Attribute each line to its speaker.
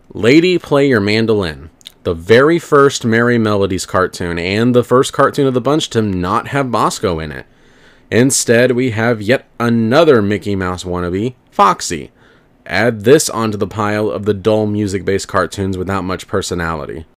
Speaker 1: Lady, Play Your Mandolin. The very first Merry Melodies cartoon, and the first cartoon of the bunch to not have Bosco in it. Instead, we have yet another Mickey Mouse wannabe, Foxy. Add this onto the pile of the dull music-based cartoons without much personality.